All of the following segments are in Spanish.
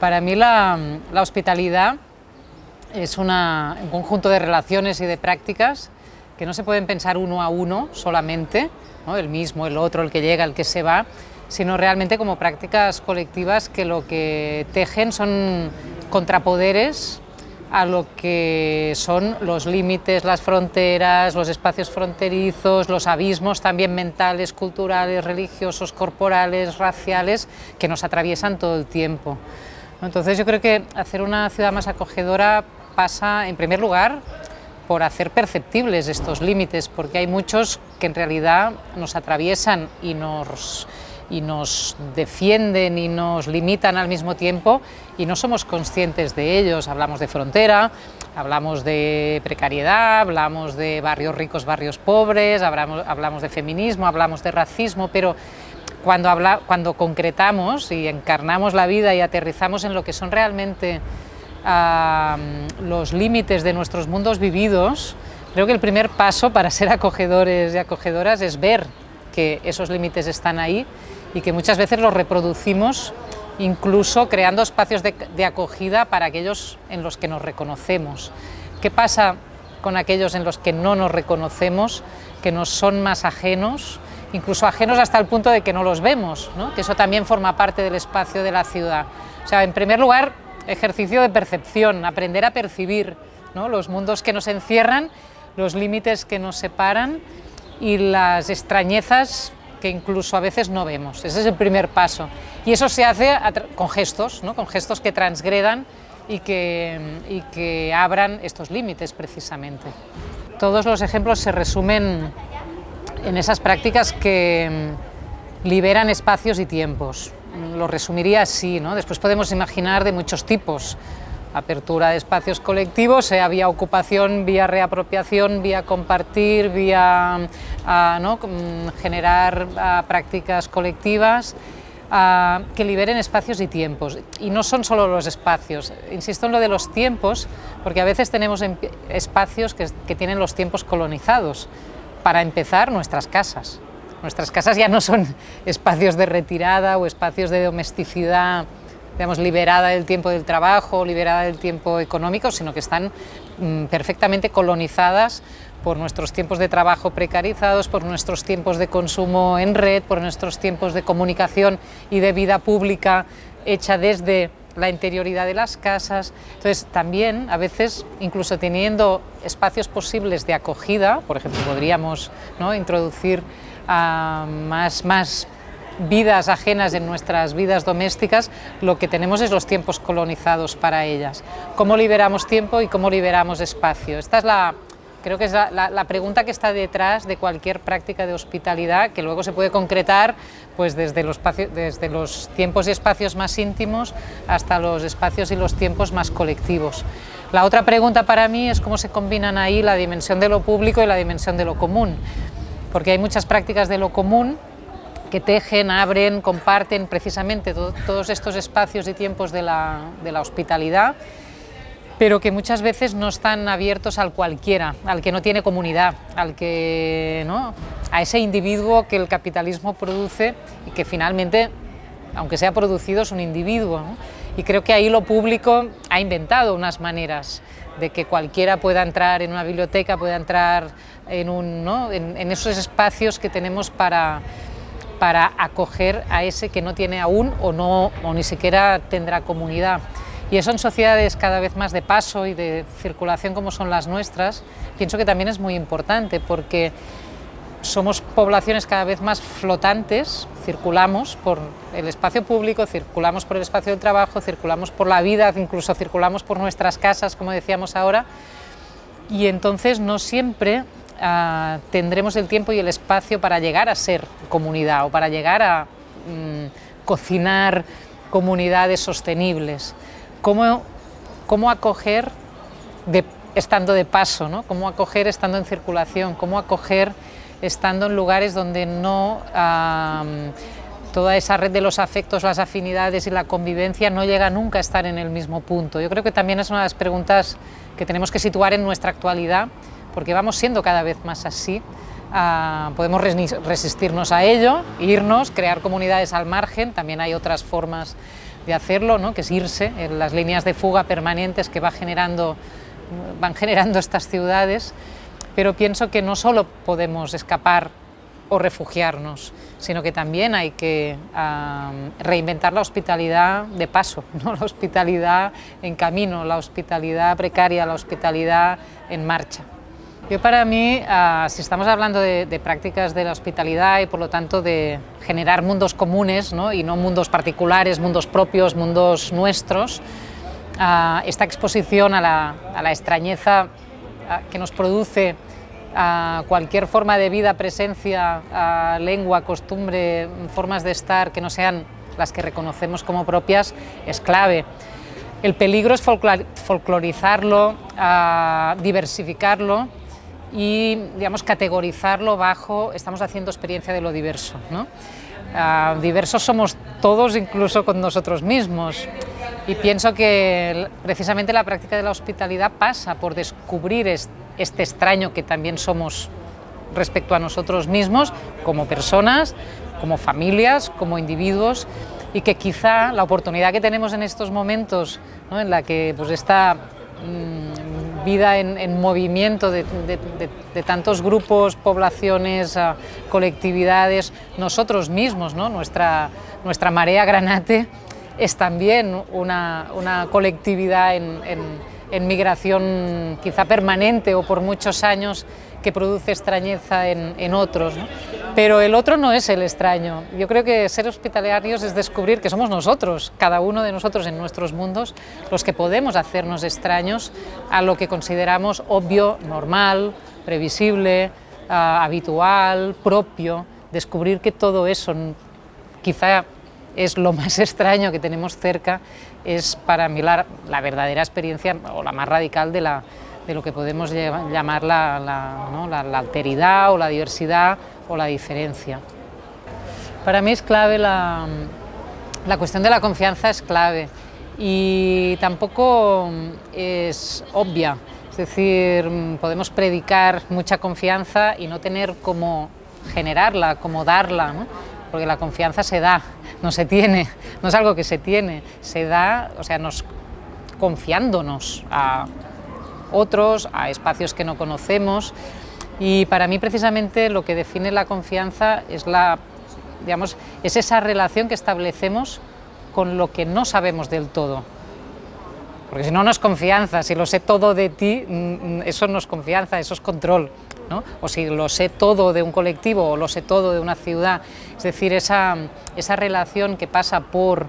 Para mí la hospitalidad es un conjunto de relaciones y de prácticas que no se pueden pensar uno a uno solamente, ¿no? El mismo, el otro, el que llega, el que se va, sino realmente como prácticas colectivas que lo que tejen son contrapoderes a lo que son los límites, las fronteras, los espacios fronterizos, los abismos también mentales, culturales, religiosos, corporales, raciales, que nos atraviesan todo el tiempo. Entonces yo creo que hacer una ciudad más acogedora pasa, en primer lugar, por hacer perceptibles estos límites, porque hay muchos que en realidad nos atraviesan y nos defienden y nos limitan al mismo tiempo y no somos conscientes de ellos. Hablamos de frontera, hablamos de precariedad, hablamos de barrios ricos, barrios pobres, hablamos de feminismo, hablamos de racismo, pero cuando concretamos y encarnamos la vida y aterrizamos en lo que son realmente los límites de nuestros mundos vividos, creo que el primer paso para ser acogedores y acogedoras es ver que esos límites están ahí y que muchas veces los reproducimos, incluso creando espacios de acogida para aquellos en los que nos reconocemos. ¿Qué pasa con aquellos en los que no nos reconocemos, que nos son más ajenos, incluso ajenos hasta el punto de que no los vemos, ¿no? Que eso también forma parte del espacio de la ciudad? O sea, en primer lugar, ejercicio de percepción, aprender a percibir, ¿no? Los mundos que nos encierran, los límites que nos separan y las extrañezas que incluso a veces no vemos. Ese es el primer paso. Y eso se hace con gestos, ¿no? Con gestos que transgredan y que abran estos límites precisamente. Todos los ejemplos se resumen en esas prácticas que liberan espacios y tiempos. Lo resumiría así, ¿no? Después podemos imaginar de muchos tipos. Apertura de espacios colectivos, sea vía ocupación, vía reapropiación, vía compartir, vía ¿no? generar prácticas colectivas que liberen espacios y tiempos. Y no son solo los espacios, insisto en lo de los tiempos, porque a veces tenemos espacios que tienen los tiempos colonizados. Para empezar, nuestras casas. Nuestras casas ya no son espacios de retirada o espacios de domesticidad, digamos, liberada del tiempo del trabajo, liberada del tiempo económico, sino que están perfectamente colonizadas por nuestros tiempos de trabajo precarizados, por nuestros tiempos de consumo en red, por nuestros tiempos de comunicación y de vida pública hecha desde la interioridad de las casas. Entonces, también, a veces, incluso teniendo espacios posibles de acogida, por ejemplo, podríamos, ¿no?, introducir más vidas ajenas en nuestras vidas domésticas, lo que tenemos es los tiempos colonizados para ellas. ¿Cómo liberamos tiempo y cómo liberamos espacio? Esta es creo que es la pregunta que está detrás de cualquier práctica de hospitalidad, que luego se puede concretar pues desde los tiempos y espacios más íntimos hasta los espacios y los tiempos más colectivos. La otra pregunta para mí es cómo se combinan ahí la dimensión de lo público y la dimensión de lo común, porque hay muchas prácticas de lo común que tejen, abren, comparten precisamente todos estos espacios y tiempos de la hospitalidad, pero que muchas veces no están abiertos al cualquiera, al que no tiene comunidad, ¿no?, a ese individuo que el capitalismo produce y que finalmente, aunque sea producido, es un individuo, ¿no? Y creo que ahí lo público ha inventado unas maneras de que cualquiera pueda entrar en una biblioteca, pueda entrar en esos espacios que tenemos para acoger a ese que no tiene aún o ni siquiera tendrá comunidad. Y eso en sociedades cada vez más de paso y de circulación como son las nuestras, pienso que también es muy importante, porque somos poblaciones cada vez más flotantes, circulamos por el espacio público, circulamos por el espacio del trabajo, circulamos por la vida, incluso circulamos por nuestras casas, como decíamos ahora, y entonces no siempre tendremos el tiempo y el espacio para llegar a ser comunidad o para llegar a cocinar comunidades sostenibles. ¿Cómo acoger estando de paso, ¿no? ¿Cómo acoger estando en circulación? ¿Cómo acoger estando en lugares donde no toda esa red de los afectos, las afinidades y la convivencia no llega nunca a estar en el mismo punto? Yo creo que también es una de las preguntas que tenemos que situar en nuestra actualidad, porque vamos siendo cada vez más así. Podemos resistirnos a ello, irnos, crear comunidades al margen, también hay otras formas de hacerlo, ¿no? Que es irse, en las líneas de fuga permanentes que van generando estas ciudades, pero pienso que no solo podemos escapar o refugiarnos, sino que también hay que reinventar la hospitalidad de paso, ¿no? La hospitalidad en camino, la hospitalidad precaria, la hospitalidad en marcha. Yo, para mí, si estamos hablando de prácticas de la hospitalidad y por lo tanto de generar mundos comunes, ¿no? Y no mundos particulares, mundos propios, mundos nuestros, esta exposición a la extrañeza que nos produce cualquier forma de vida, presencia, lengua, costumbre, formas de estar que no sean las que reconocemos como propias, es clave. El peligro es folclorizarlo, diversificarlo y, digamos, categorizarlo bajo estamos haciendo experiencia de lo diverso, ¿no? Diversos somos todos, incluso con nosotros mismos, y pienso que precisamente la práctica de la hospitalidad pasa por descubrir este extraño que también somos respecto a nosotros mismos, como personas, como familias, como individuos, y que quizá la oportunidad que tenemos en estos momentos, ¿no? En la que pues esta vida en movimiento de tantos grupos, poblaciones, colectividades, nosotros mismos, ¿no? Nuestra marea granate es también una colectividad en migración quizá permanente o por muchos años, que produce extrañeza en otros, ¿no? Pero el otro no es el extraño. Yo creo que ser hospitalarios es descubrir que somos nosotros, cada uno de nosotros en nuestros mundos, los que podemos hacernos extraños a lo que consideramos obvio, normal, previsible, habitual, propio. Descubrir que todo eso quizá es lo más extraño que tenemos cerca, es para mí la verdadera experiencia, o la más radical, de lo que podemos llamar la alteridad o la diversidad o la diferencia. Para mí es clave la cuestión de la confianza, es clave, y tampoco es obvia. Es decir, podemos predicar mucha confianza y no tener cómo generarla, cómo darla, ¿no? Porque la confianza se da, no se tiene, no es algo que se tiene, se da, o sea, confiándonos a otros, a espacios que no conocemos. Y para mí, precisamente, lo que define la confianza es es esa relación que establecemos con lo que no sabemos del todo. Porque si no, no es confianza. Si lo sé todo de ti, eso no es confianza, eso es control, ¿no? O si lo sé todo de un colectivo o lo sé todo de una ciudad. Es decir, esa relación que pasa por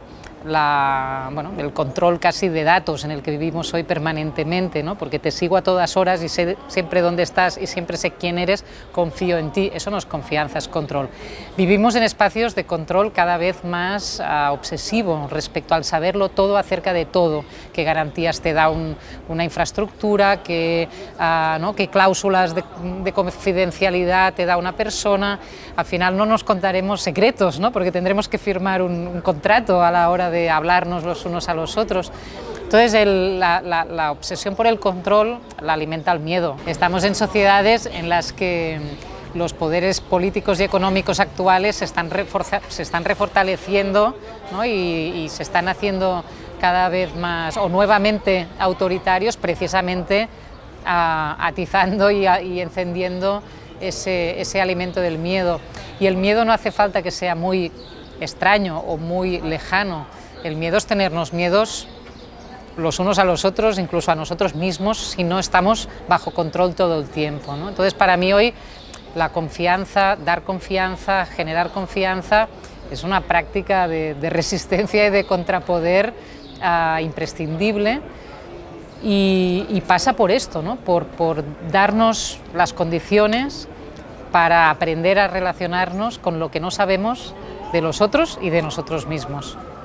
el control casi de datos en el que vivimos hoy permanentemente, ¿no? Porque te sigo a todas horas y sé siempre dónde estás y siempre sé quién eres, confío en ti. Eso no es confianza, es control. Vivimos en espacios de control cada vez más obsesivo respecto al saberlo todo acerca de todo. ¿Qué garantías te da una infraestructura? ¿Qué cláusulas de confidencialidad te da una persona? Al final no nos contaremos secretos, ¿no? Porque tendremos que firmar un contrato a la hora de hablarnos los unos a los otros. Entonces la obsesión por el control la alimenta el miedo. Estamos en sociedades en las que los poderes políticos y económicos actuales se están refortaleciendo, ¿no? y se están haciendo cada vez más o nuevamente autoritarios, precisamente atizando y encendiendo ese alimento del miedo. Y el miedo no hace falta que sea muy extraño o muy lejano. El miedo es tenernos miedos los unos a los otros, incluso a nosotros mismos, si no estamos bajo control todo el tiempo, ¿no? Entonces, para mí hoy, la confianza, dar confianza, generar confianza, es una práctica de resistencia y de contrapoder imprescindible, y pasa por esto, ¿no? Por darnos las condiciones para aprender a relacionarnos con lo que no sabemos de los otros y de nosotros mismos.